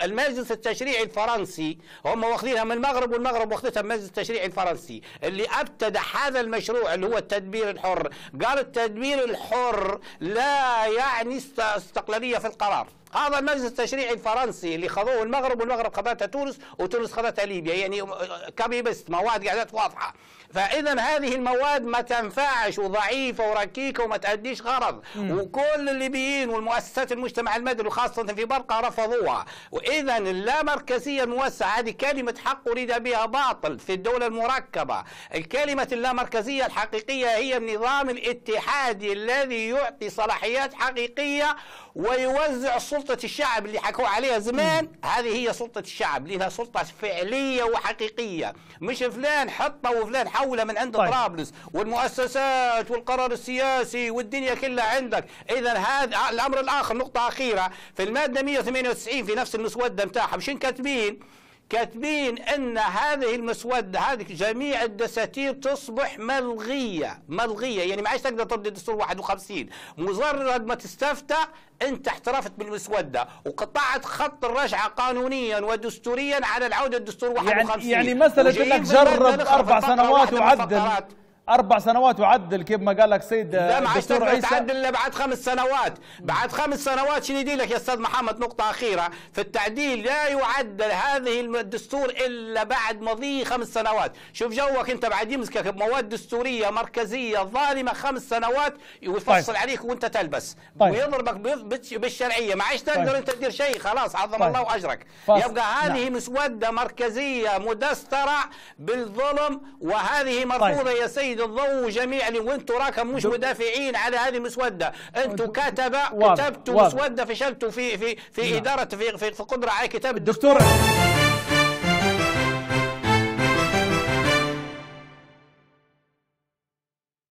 المجلس التشريعي الفرنسي هم واخذينها من المغرب، والمغرب واخذتها من المجلس التشريعي الفرنسي اللي ابتدع هذا المشروع اللي هو التدبير الحر. قال التدبير الحر لا يعني استقلالية في القرار. هذا المجلس التشريعي الفرنسي اللي خذوه المغرب، والمغرب خذتها تونس، وتونس خذتها ليبيا، يعني كبي بس مواد قاعدات واضحه. فاذا هذه المواد ما تنفعش وضعيفه وركيكه وما تأديش غرض، وكل الليبيين والمؤسسات المجتمع المدني وخاصه في برقه رفضوها. واذا اللامركزيه الموسعه هذه كلمه حق اريد بها باطل في الدوله المركبه. الكلمه اللامركزيه الحقيقيه هي النظام الاتحادي الذي يعطي صلاحيات حقيقيه ويوزع سلطة الشعب اللي حكوا عليها زمان. هذه هي سلطة الشعب، لأنها سلطة فعلية وحقيقية، مش فلان حطه وفلان حوله من عند طرابلس والمؤسسات والقرار السياسي والدنيا كلها عندك. إذا هذا الأمر الآخر. نقطة أخيرة في المادة 198 في نفس المسودة متاعها مش كاتبين ان هذه المسوده هذه جميع الدساتير تصبح ملغيه، يعني ما عادش تقدر تبدي دستور 51. مجرد ما تستفتى انت احترفت بالمسوده وقطعت خط الرجعه قانونيا ودستوريا على العوده للدستور 51. يعني مساله انك جرب 4 سنوات وعدل 4 سنوات وعدل كيف ما قال لك سيد الدكتور عيسى. تعدل الا بعد 5 سنوات. بعد 5 سنوات شنو يدير لك يا استاذ محمد؟ نقطة أخيرة في التعديل، لا يعدل هذه الدستور إلا بعد مضي 5 سنوات. شوف جوك أنت بعد يمسكك بمواد دستورية مركزية ظالمة 5 سنوات ويفصل عليك وأنت تلبس ويضربك بالشرعية، ما عادش تقدر أنت تدير شيء، خلاص عظم الله أجرك. يبقى هذه مسودة مركزية مدسترة بالظلم، وهذه مرفوضة يا سيد الضوء جميع اللي وانتم راكم مش مدافعين على هذه المسوده. انتم كتبتوا مسوده فشلتوا في اداره في قدره على كتابه الدستور.